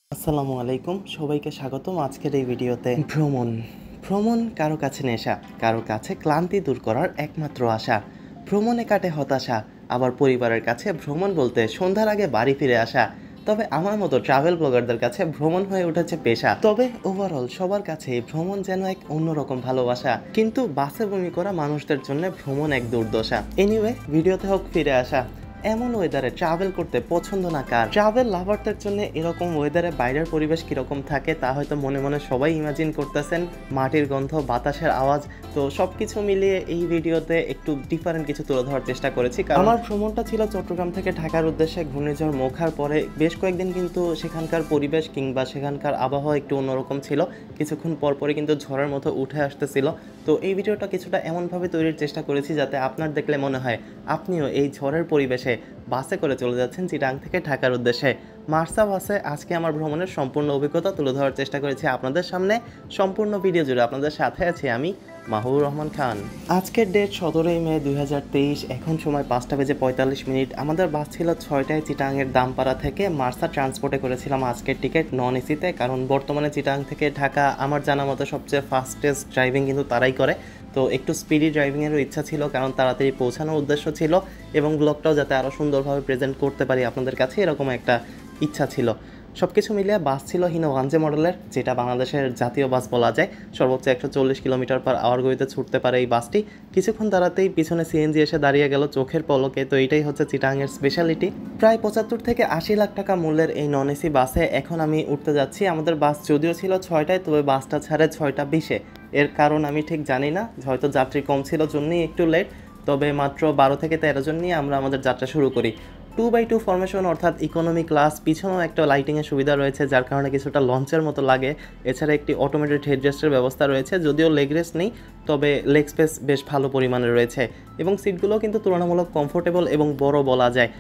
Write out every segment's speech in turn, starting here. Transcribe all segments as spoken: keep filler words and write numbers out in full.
আসসালামু আলাইকুম, সবাইকে স্বাগতম আজকের এই ভিডিওতে। ভ্রমণ ভ্রমণ কারো কাছে নেশা, কারো কাছে ক্লান্তি দূর করার একমাত্র আশা। ভ্রমণে কাটে হতাশা, আবার পরিবারের কাছে ভ্রমণ বলতে সন্ধ্যার আগে বাড়ি ফিরে আসা। তবে আমার মতো ট্রাভেল ব্লগারদের কাছে ভ্রমণ হয়ে উঠেছে পেশা। তবে ওভারঅল সবার কাছে ভ্রমণ যেন এক অন্যরকম ভালোবাসা, কিন্তু বাসে বমি করা মানুষদের জন্য ভ্রমণ এক দুর্দশা। এনিওয়ে, ভিডিওতে হোক ফিরে আসা। এমন ওয়েদারে ট্রাভেল করতে পছন্দ না কার? ট্রাভেল লাভারদের জন্য এরকম ওয়েদারে বাইরের পরিবেশ কীরকম থাকে তা হয়তো মনে মনে সবাই ইমাজিন করতেছেন। মাটির গন্ধ, বাতাসের আওয়াজ, তো সব কিছু মিলিয়ে এই ভিডিওতে একটু ডিফারেন্ট কিছু তুলে ধরার চেষ্টা করেছি। কারণ আমার ভ্রমণটা ছিল চট্টগ্রাম থেকে ঢাকার উদ্দেশ্যে। ঘূর্ণিঝড় মোখার পরে বেশ কয়েকদিন কিন্তু সেখানকার পরিবেশ কিংবা সেখানকার আবহাওয়া একটু অন্যরকম ছিল। কিছুক্ষণ পরপরই কিন্তু ঝড়ের মতো উঠে আসতেছিল। তো এই ভিডিওটা কিছুটা এমনভাবে তৈরির চেষ্টা করেছি যাতে আপনার দেখলে মনে হয় আপনিও এই ঝড়ের পরিবেশে বাসে করে চলে যাচ্ছেন চিটাং থেকে ঢাকার উদ্দেশ্যে। মার্সা বাসে আজকে আমার ভ্রমণের সম্পূর্ণ অভিজ্ঞতা তুলে ধরার চেষ্টা করেছি আপনাদের সামনে। সম্পূর্ণ ভিডিও জুড়ে আপনাদের সাথে আছি আমি, মাহবুবুর রহমান খান। আজকের ডেট সতেরোই মে দুই হাজার তেইশ। এখন সময় পাঁচটা বেজে পঁয়তাল্লিশ মিনিট। আমাদের বাস ছিল ছয়টায় চিটাংয়ের দামপাড়া থেকে। মার্সা ট্রান্সপোর্টে করেছিলাম আজকের টিকিট নন এসিতে, কারণ বর্তমানে চিটাং থেকে ঢাকা আমার জানা মতো সবচেয়ে ফাস্টেস্ট ড্রাইভিং কিন্তু তারাই করে। তো একটু স্পিডি ড্রাইভিংয়েরও ইচ্ছা ছিল, কারণ তাড়াতাড়ি পৌঁছানোর উদ্দেশ্য ছিল এবং ব্লগটাও যাতে আরও সুন্দরভাবে প্রেজেন্ট করতে পারি আপনাদের কাছে, এরকম একটা ইচ্ছা ছিল। সব কিছু মিলিয়ে বাস ছিল হিনো ওয়ানজে মডেলের, যেটা বাংলাদেশের জাতীয় বাস বলা যায়। সর্বোচ্চ একশো চল্লিশ কিলোমিটার পার আওয়ার গতিতে ছুটতে পারে এই বাসটি। কিছুক্ষণ দাঁড়াতেই পিছনে সিএনজি এসে দাঁড়িয়ে গেল চোখের পলকে। তো এটাই হচ্ছে চিটাংয়ের স্পেশালিটি। প্রায় পঁচাত্তর থেকে আশি লাখ টাকা মূল্যের এই নন এসি বাসে এখন আমি উঠতে যাচ্ছি। আমাদের বাস যদিও ছিল ছয়টায়, তবে বাসটা ছাড়ে ছয়টা বিশে। এর কারণ আমি ঠিক জানি না, হয়তো যাত্রী কম ছিল জন্যই একটু লেট। তবে মাত্র বারো থেকে তেরো জন নিয়ে আমরা আমাদের যাত্রা শুরু করি। টু বাই টু ফরমেশন অর্থাৎ ইকোনমি ক্লাস। পিছনেও একটা লাইটিংয়ের সুবিধা রয়েছে, যার কারণে কিছুটা লঞ্চের মতো লাগে। এছাড়া একটি অটোমেটেড হেডরেস্টের ব্যবস্থা রয়েছে, যদিও লেগ রেস্ট নেই, তবে লেগ স্পেস বেশ ভালো পরিমাণে রয়েছে এবং সিটগুলো কিন্তু তুলনামূলক কমফোর্টেবল এবং বড় বলা যায়।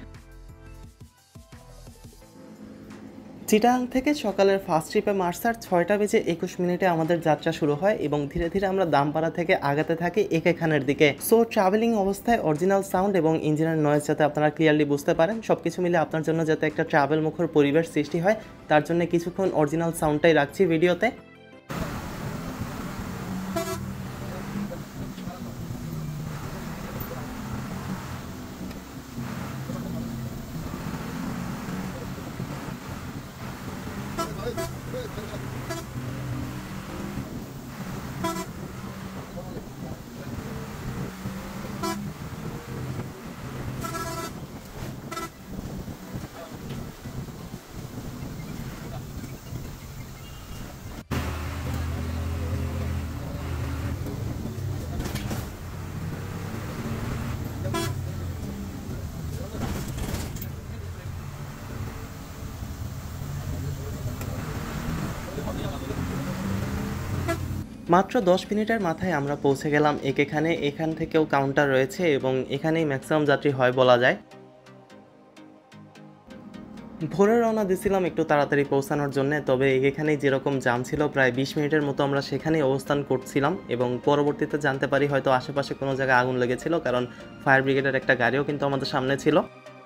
চিটাং থেকে সকালের ফার্স্ট ট্রিপে মার্সার ছয়টা বেজে একুশ মিনিটে আমাদের যাত্রা শুরু হয় এবং ধীরে ধীরে আমরা দামপাড়া থেকে আগাতে থাকি একে খানের দিকে। সো ট্রাভেলিং অবস্থায় অরিজিনাল সাউন্ড এবং ইঞ্জিনের নয়েজ যাতে আপনারা ক্লিয়ারলি বুঝতে পারেন, সব কিছু মিলে আপনার জন্য যাতে একটা ট্রাভেল মুখর পরিবেশ সৃষ্টি হয়, তার জন্য কিছুক্ষণ অরিজিনাল সাউন্ডটাই রাখছি ভিডিওতে। মাত্র দশ মিনিটের মাথায় আমরা পৌঁছে গেলাম এখানে। এখান থেকেও কাউন্টার রয়েছে এবং এখানেই ম্যাক্সিমাম যাত্রী হয় বলা যায়। ভোরে রওনা দিয়েছিলাম একটু তাড়াতাড়ি পৌঁছানোর জন্য, তবে এখানেই যেরকম জাম ছিল প্রায় বিশ মিনিটের মতো আমরা সেখানেই অবস্থান করছিলাম এবং পরবর্তীতে জানতে পারি হয়তো আশেপাশে কোনো জায়গায় আগুন লেগেছিল, কারণ ফায়ার ব্রিগেডের একটা গাড়িও কিন্তু আমাদের সামনে ছিল।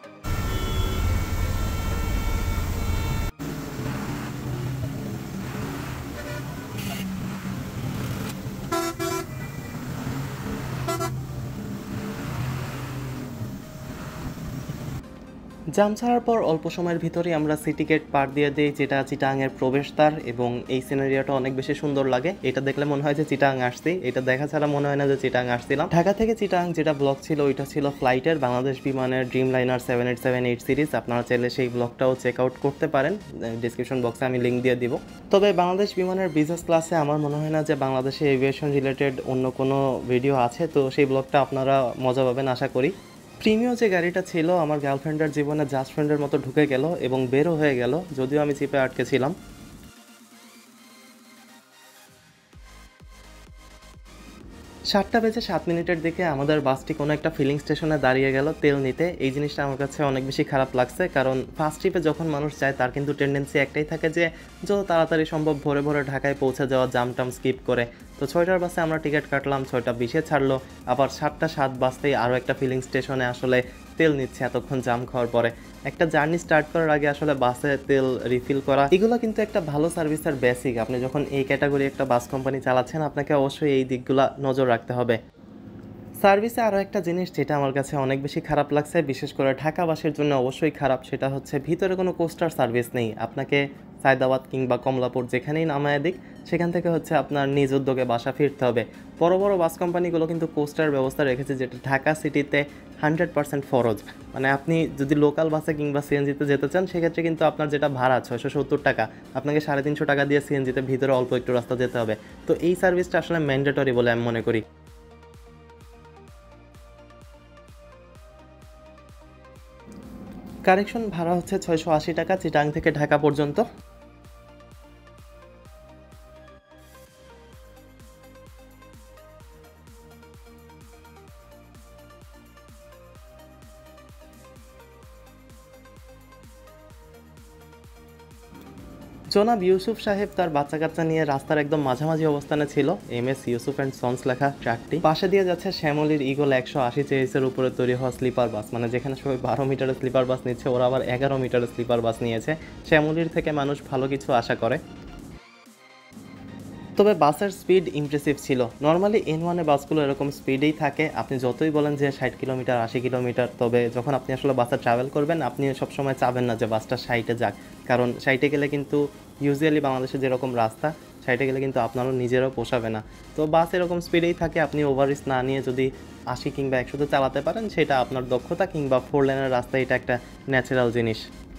জাম ছাড়ার পর অল্প সময়ের ভিতরেই আমরা সিটি গেট পার দিয়ে দিই, যেটা চিটাংয়ের প্রবেশদ্বার, এবং এই সিনারিওটা অনেক বেশি সুন্দর লাগে। এটা দেখলে মনে হয় যে চিটাং আসছি, এটা দেখা ছাড়া মনে হয় না যে চিটাং আসছিলাম। ঢাকা থেকে চিটাং যেটা ব্লগ ছিল ওইটা ছিল ফ্লাইটের, বাংলাদেশ বিমানের Dreamliner seven eight seven eight series. আপনারা চাইলে সেই ব্লগটাও চেক আউট করতে পারেন, ডিসক্রিপশন বক্সে আমি লিঙ্ক দিয়ে দিব। তবে বাংলাদেশ বিমানের বিজনেস ক্লাসে আমার মনে হয় না যে বাংলাদেশে এভিয়েশন রিলেটেড অন্য কোনো ভিডিও আছে, তো সেই ব্লগটা আপনারা মজা পাবেন আশা করি। প্রিমিয় যে গাড়িটা ছিল আমার গার্লফ্রেন্ডের জীবনে জাস্ট ফ্রেন্ডের মতো ঢুকে গেল এবং বেরও হয়ে গেল, যদিও আমি চিপে আটকে ছিলাম। সাতটা বেজে সাত মিনিটের দিকে আমাদের বাসটি কোনো একটা ফিলিং স্টেশনে দাঁড়িয়ে গেল তেল নিতে। এই জিনিসটা আমার কাছে অনেক বেশি খারাপ লাগছে, কারণ ফার্স্ট ট্রিপে যখন মানুষ যায় তার কিন্তু টেন্ডেন্সি একটাই থাকে যে যত তাড়াতাড়ি সম্ভব ভোরে ভোরে ঢাকায় পৌঁছে যাওয়া, জাম টাম স্কিপ করে। তো ছয়টার বাসে আমরা টিকিট কাটলাম, ছয়টা বিশে ছাড়লো, আবার সাতটা সাত বাজতেই আরও একটা ফিলিং স্টেশনে আসলে তেল নিচ্ছে এতক্ষণ জাম খাওয়ার পরে। একটা জার্নি স্টার্ট করার আগে আসলে বাসে তেল রিফিল করা, এগুলো কিন্তু একটা ভালো সার্ভিসের বেসিক। আপনি যখন এই ক্যাটাগরি একটা বাস কোম্পানি চালাচ্ছেন, আপনাকে অবশ্যই এই দিকগুলো নজর রাখতে হবে। সার্ভিসে আরও একটা জিনিস যেটা আমার কাছে অনেক বেশি খারাপ লাগছে, বিশেষ করে ঢাকাবাসীর জন্য অবশ্যই খারাপ, সেটা হচ্ছে ভিতরে কোনো কোস্টার সার্ভিস নেই। আপনাকে সায়দাবাদ কিংবা কমলাপুর যেখানেই নামায় দিক, সেখান থেকে হচ্ছে আপনার নিজ উদ্যোগে বাসা ফিরতে হবে। বড় বড় বাস কোম্পানিগুলো কিন্তু কোস্টার ব্যবস্থা রেখেছে, যেটা ঢাকা সিটিতে হান্ড্রেড পার্সেন্ট ফরজ। মানে আপনি যদি লোকাল বাসে কিংবা সিএনজিতে যেতে চান, সেক্ষেত্রে কিন্তু আপনার যেটা ভাড়া ছয়শো সত্তর টাকা, আপনাকে সাড়ে তিনশো টাকা দিয়ে সিএনজিতে ভিতরে অল্প একটু রাস্তা যেতে হবে। তো এই সার্ভিসটা আসলে ম্যান্ডেটরি বলে আমি মনে করি। কারেকশন ভাড়া হচ্ছে ছয়শো আশি টাকা চিটাং থেকে ঢাকা পর্যন্ত। জনাব ইউসুফ সাহেব তার বাচ্চা কাচ্চা নিয়ে রাস্তার একদম মাঝামাঝি অবস্থানে ছিল। M S Yusuf and sons লেখা ট্রাকটি পাশে দিয়ে যাচ্ছে শ্যামলীর ইগল একশো আশি চেইসের উপরে তৈরি হওয়া স্লিপার বাস। মানে যেখানে সবাই বারো মিটারের স্লিপার বাস নিচ্ছে, ওরা আবার এগারো মিটারের স্লিপার বাস নিয়েছে। শ্যামলীর থেকে মানুষ ভালো কিছু আশা করে। তবে বাসের স্পিড ইমপ্রেসিভ ছিল। নর্মালি এন ওয়ানে বাসগুলো এরকম স্পিডেই থাকে, আপনি যতই বলেন যে ষাট কিলোমিটার আশি কিলোমিটার, তবে যখন আপনি আসলে বাসে ট্রাভেল করবেন, আপনি সবসময় চাবেন না যে বাসটা ষাটে যাক, কারণ ষাটে গেলে কিন্তু ইউজুয়ালি বাংলাদেশে যেরকম রাস্তা, ষাটে গেলে কিন্তু আপনারও নিজেরও পোষাবে না। তো বাস এরকম স্পিডেই থাকে, আপনি ওভারিস না নিয়ে যদি আশি কিংবা একশোতে চালাতে পারেন, সেটা আপনার দক্ষতা, কিংবা ফোর লেনের রাস্তা এটা একটা ন্যাচারাল জিনিস।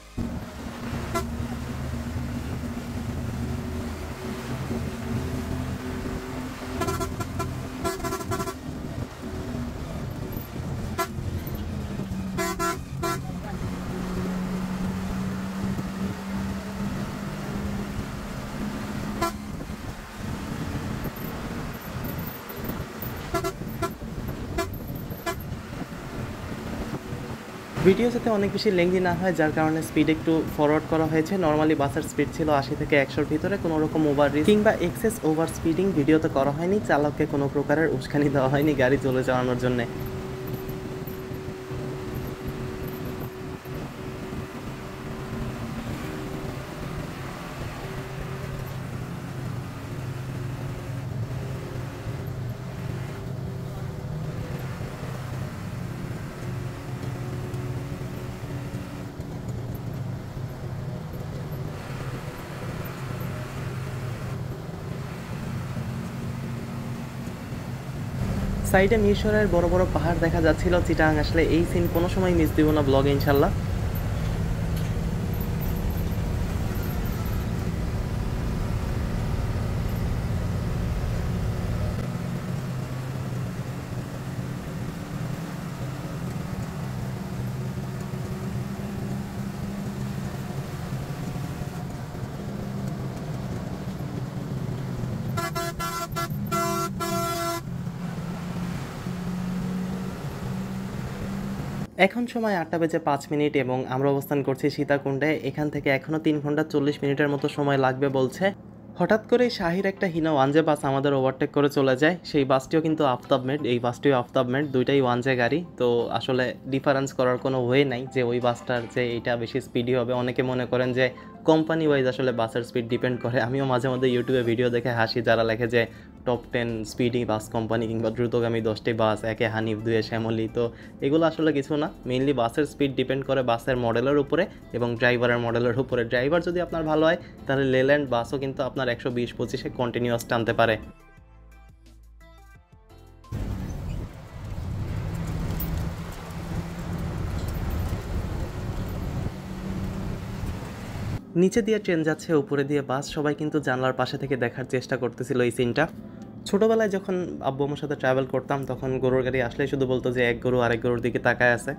ভিডিও যাতে অনেক বেশি লেংদি না হয়, যার কারণে স্পিড একটু ফরওয়ার্ড করা হয়েছে। নর্মালি বাসের স্পিড ছিল আশি থেকে একশোর ভিতরে, কোনো রকম ওভার রিস্ক কিংবা এক্সেস ওভার স্পিডিং ভিডিওতে করা হয়নি। চালককে কোনো প্রকারের উস্কানি দেওয়া হয়নি গাড়ি চলে যাওয়ানোর জন্য। সাইডে মিরসরাইয়ের বড় বড় পাহাড় দেখা যাচ্ছিল। চিটাগাং আসলে এই সিন কোনো সময় মিস দিব না ব্লগে ইনশাল্লাহ। এখন সময় আটটা বেজে পাঁচ মিনিট এবং আমরা অবস্থান করছি সীতাকুণ্ডে। এখান থেকে এখনও তিন ঘন্টা চল্লিশ মিনিটের মতো সময় লাগবে বলছে। হঠাৎ করেই শাহির একটা হিনা ওয়ানজে বাস আমাদের ওভারটেক করে চলে যায়। সেই বাসটিও কিন্তু আফতাব মেড, এই বাসটিও আফতাব মেড, দুইটাই ওয়ানজে গাড়ি। তো আসলে ডিফারেন্স করার কোনো ওয়ে নাই যে ওই বাসটার যে এইটা বেশি স্পিডি হবে। অনেকে মনে করেন যে কোম্পানি ওয়াইজ আসলে বাসের স্পিড ডিপেন্ড করে। আমিও মাঝে মধ্যে ইউটিউবে ভিডিও দেখে হাসি, যারা লেখে যে top ten speedy bus company কিংবা দ্রুতগামী দশটি বাস, একে হানিফ, দুয়ে শ্যামলী। তো এগুলো আসলে কিছু না, মেইনলি বাসের স্পিড ডিপেন্ড করে বাসের মডেলের উপরে এবং ড্রাইভারের মডেলের উপরে। ড্রাইভার যদি আপনার ভালো হয়, তাহলে লেল্যান্ড বাসও কিন্তু আপনার একশো বিশ পঁচিশে কন্টিনিউয়াস টানতে পারে। নিচে দিয়ে ট্রেন যাচ্ছে, উপরে দিয়ে বাস, সবাই কিন্তু জানলার পাশে থেকে দেখার চেষ্টা করতেছিল এই সিনটা। ছোটোবেলায় যখন আব্বু আমার সাথে ট্রাভেল করতাম, তখন গরুর গাড়ি আসলেই শুধু বলতো যে এক গরু আরেক গরুর দিকে তাকায় আছে।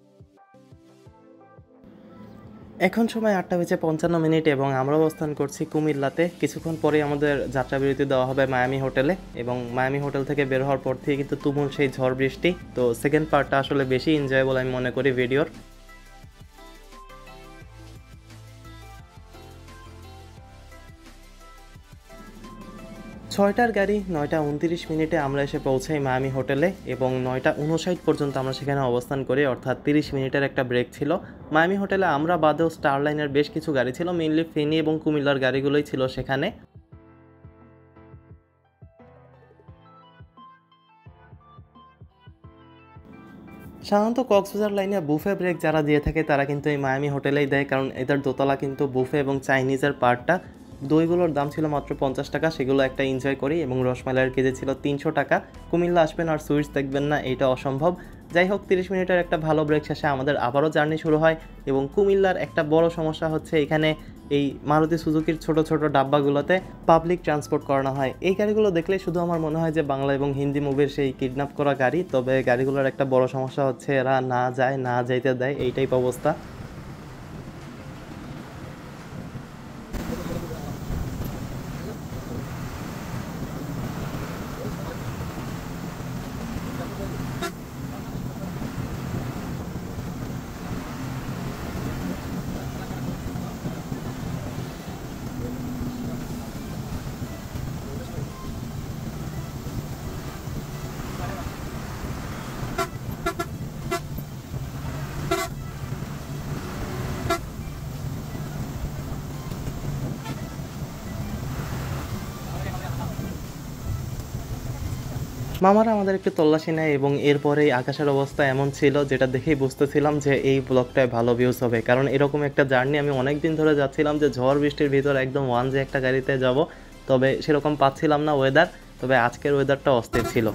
এখন সময় আটটা বেজে পঞ্চান্ন মিনিট এবং আমরা অবস্থান করছি কুমিল্লাতে। কিছুক্ষণ পরে আমাদের যাত্রা বিরতি দেওয়া হবে মায়ামি হোটেলে, এবং মায়ামি হোটেল থেকে বের হওয়ার পর থেকে কিন্তু তুমুল সেই ঝড় বৃষ্টি। তো সেকেন্ড পার্টটা আসলে বেশি এনজয়েবল আমি মনে করি ভিডিওর। ছয়টার গাড়ি নয়টা উনত্রিশ মিনিটে আমরা এসে পৌঁছাই মায়ামি হোটেলে এবং নয়টা উনষাট পর্যন্ত আমরা সেখানে অবস্থান করি, অর্থাৎ তিরিশ মিনিটের একটা ব্রেক ছিল। মায়ামি হোটেলে আমরা বাদেও স্টার লাইনের বেশ কিছু গাড়ি ছিল, মেইনলি ফেনী এবং কুমিল্লার গাড়িগুলোই ছিল সেখানে। সাধারণত কক্সবাজার লাইনে বুফে ব্রেক যারা দিয়ে থাকে তারা কিন্তু এই মায়ামি হোটেলেই দেয়, কারণ এদের দোতলা কিন্তু বুফে এবং চাইনিজের পার্টটা। দইগুলোর দাম ছিল মাত্র পঞ্চাশ টাকা, সেগুলো একটা এনজয় করি এবং রসমালাইয়ের কেজি ছিল তিনশো টাকা। কুমিল্লা আসবেন আর সুইটস দেখবেন না, এইটা অসম্ভব। যাই হোক, তিরিশ মিনিটের একটা ভালো ব্রেক শেষে আমাদের আবারও জার্নি শুরু হয় এবং কুমিল্লার একটা বড় সমস্যা হচ্ছে এখানে এই মারুতি সুজুকির ছোট ছোট ডাব্বাগুলোতে পাবলিক ট্রান্সপোর্ট করানো হয়। এই গাড়িগুলো দেখলে শুধু আমার মনে হয় যে বাংলা এবং হিন্দি মুভির সেই কিডন্যাপ করা গাড়ি। তবে গাড়িগুলোর একটা বড় সমস্যা হচ্ছে এরা না যায় না যাইতে দেয়, এই টাইপ অবস্থা। মামারা আমাদের একটু তল্লাশি নেয় এবং এরপরেই আকাশের অবস্থা এমন ছিল যেটা দেখেই বুঝতেছিলাম যে এই ব্লগটায় ভালো ভিউজ হবে, কারণ এরকম একটা জার্নি আমি অনেক দিন ধরে যাচ্ছিলাম যে ঝড় বৃষ্টির ভিতর একদম ওয়ান যে একটা গাড়িতে যাব, তবে সেরকম পাচ্ছিলাম না ওয়েদার। তবে আজকের ওয়েদারটা অস্থির ছিল।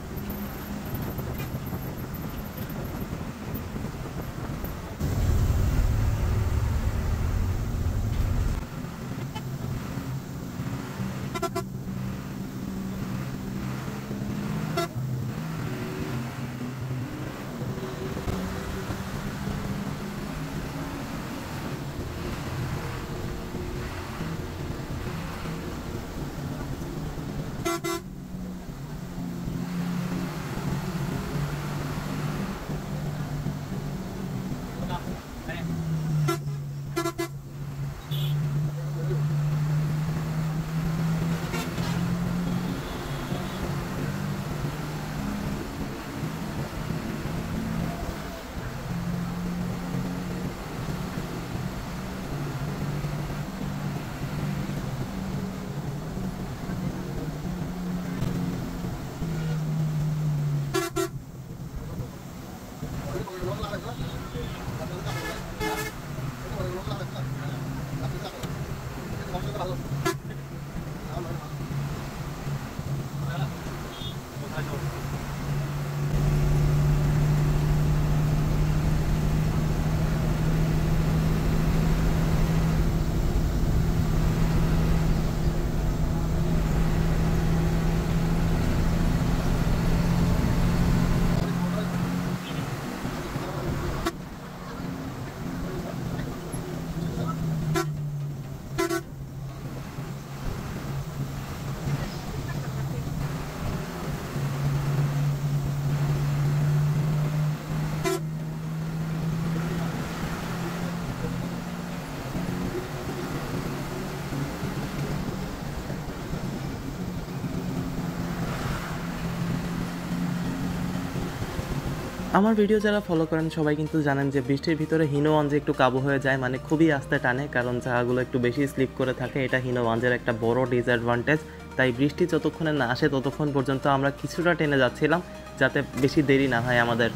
আমার ভিডিও যারা ফলো করেন সবাই কিন্তু জানেন যে বৃষ্টির ভিতরে হিনো ওয়ানজে একটু কাবু হয়ে যায়, মানে খুবই আস্তে টানে, কারণ জায়গাগুলো একটু বেশি স্লিপ করে থাকে। এটা হিনো ওয়ানজের একটা বড় ডিসঅ্যাডভান্টেজ। তাই বৃষ্টি যতক্ষণে না আসে ততক্ষণ পর্যন্ত আমরা কিছুটা টেনে যাচ্ছিলাম যাতে বেশি দেরি না হয় আমাদের।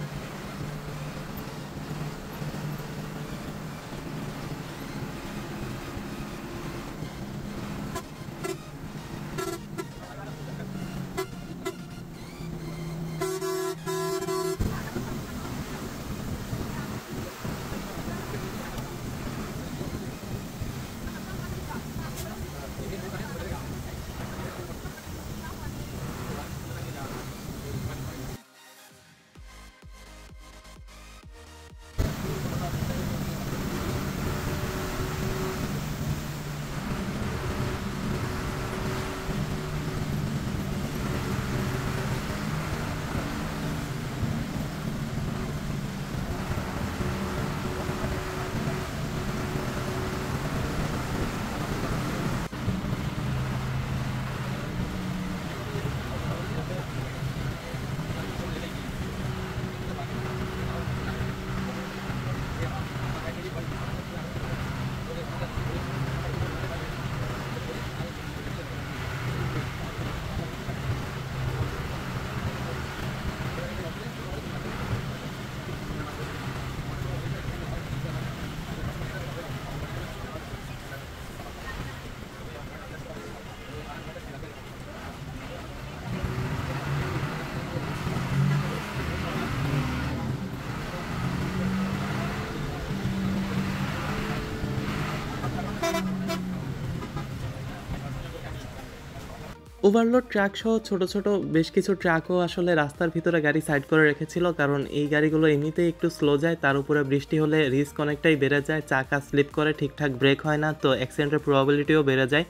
ওভারলোড ট্রাক সহ ছোট ছোট বেশ কিছু ট্রাকও আসলে রাস্তার ভিতরে গাড়ি সাইড করে রেখেছিল, কারণ এই গাড়িগুলো এমনিতেই একটু স্লো যায়, তার উপরে বৃষ্টি হলে রিস্ক অনেকটাই বেড়ে যায়, চাকা স্লিপ করে, ঠিকঠাক ব্রেক হয় না, তো অ্যাক্সিডেন্টের প্রবাবিলিটিও বেড়ে যায়।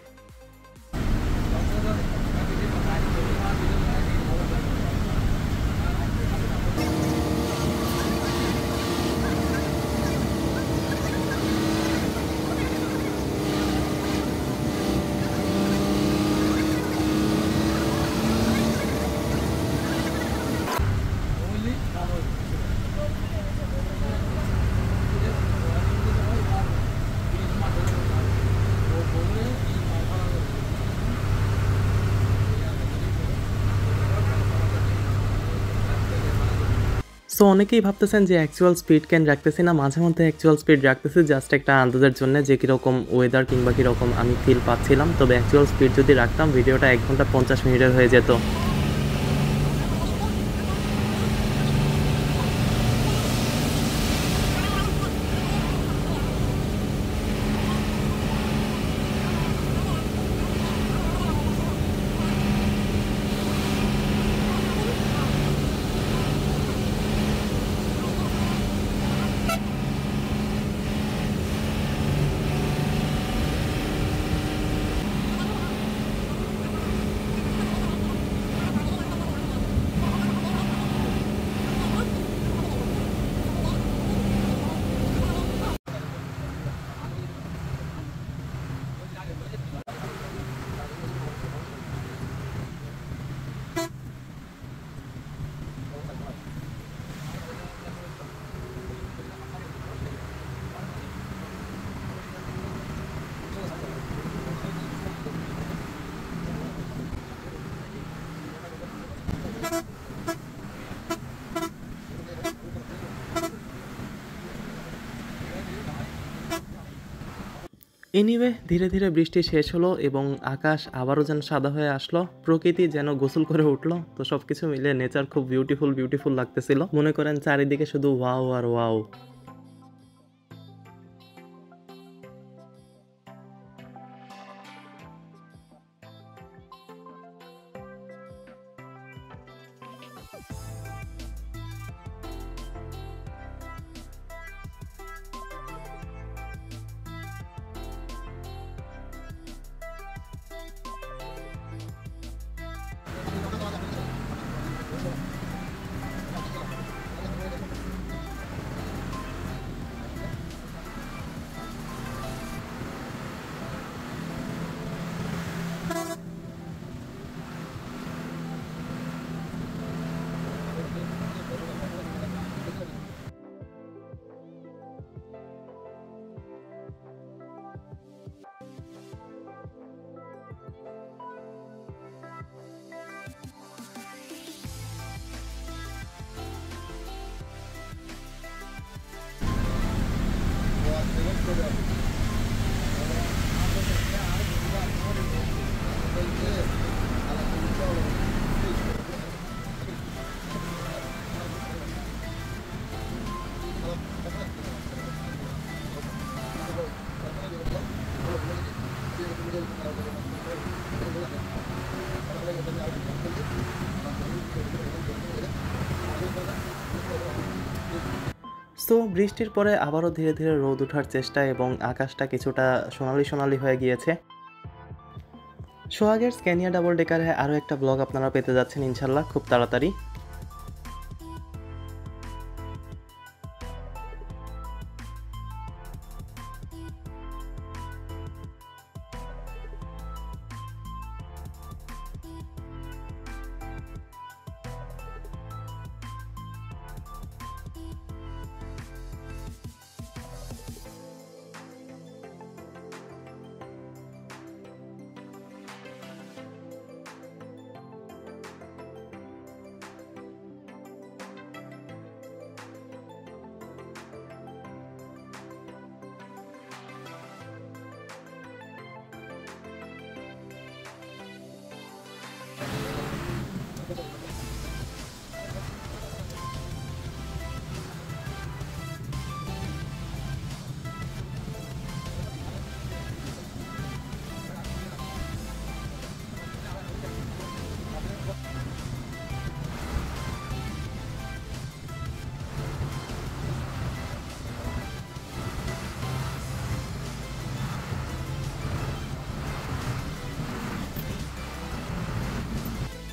সো অনেকেই ভাবতেছেন যে অ্যাকচুয়াল স্পিড কেন রাখতেছি না, মাঝে মধ্যে অ্যাকচুয়াল স্পিড রাখতেছি জাস্ট একটা আন্দাজের জন্য যে কীরকম ওয়েদার কিংবা কীরকম আমি ফিল পাচ্ছিলাম। তবে অ্যাকচুয়াল স্পিড যদি রাখতাম ভিডিওটা এক ঘন্টা পঞ্চাশ মিনিটের হয়ে যেত। এনিওয়ে ধীরে ধীরে বৃষ্টি শেষ হলো এবং আকাশ আবারও যেন সাদা হয়ে আসলো, প্রকৃতি যেন গোসল করে উঠলো। তো সবকিছু মিলে নেচার খুব বিউটিফুল বিউটিফুল লাগতেছিল, মনে করেন চারিদিকে শুধু ওয়াও আর ওয়াও। সো বৃষ্টির পরে আবারও ধীরে ধীরে রোদ ওঠার চেষ্টা এবং আকাশটা কিছুটা সোনালি সোনালি হয়ে গিয়েছে। সোহাগের স্ক্যানিয়া ডাবল ডেকারে আরও একটা ব্লগ আপনারা পেতে যাচ্ছেন ইনশাল্লাহ খুব তাড়াতাড়ি।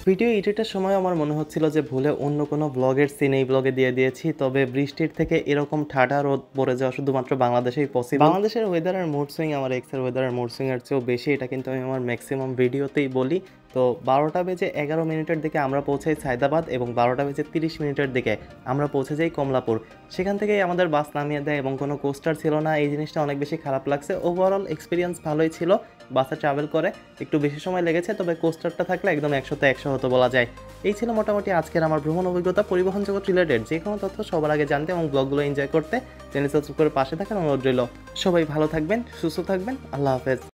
ভিডিও এডিটের সময় আমার মনে হচ্ছিল যে ভুলে অন্য কোনো ব্লগের সিন এই ব্লগে দিয়ে দিয়েছি, তবে বৃষ্টির থেকে এরকম ঠাডা রোদ পড়ে যাওয়া শুধুমাত্র বাংলাদেশেই পসিবল। বাংলাদেশের ওয়েদার আর মুড সুইং আমার এক্সের ওয়েদার আর মুড সুইংয়ের চেয়েও বেশি, এটা কিন্তু আমি আমার ম্যাক্সিমাম ভিডিওতেই বলি। তো বারোটা বেজে এগারো মিনিটের দিকে আমরা পৌঁছাই সায়দাবাদ এবং বারোটা বেজে তিরিশ মিনিটের দিকে আমরা পৌঁছে যাই কমলাপুর। সেখান থেকেই আমাদের বাস নামিয়ে দেয় এবং কোনো কোস্টার ছিল না। এই জিনিসটা অনেক বেশি খারাপ লাগছে। ওভারঅল এক্সপিরিয়েন্স ভালোই ছিল বাসে ট্রাভেল করে, একটু বেশি সময় লেগেছে, তবে কোস্টারটা থাকলে একদম একশোতে একশো হতো বলা যায়। এই ছিল মোটামুটি আজকের আমার ভ্রমণ অভিজ্ঞতা। পরিবহন জগৎ রিলেটেড যে কোনো তথ্য সবার আগে জানতে এবং ব্লগগুলো এনজয় করতে চ্যানেল সাবস্ক্রাইব করে পাশে থাকার অনুরোধ রইল। সবাই ভালো থাকবেন, সুস্থ থাকবেন, আল্লাহ হাফেজ।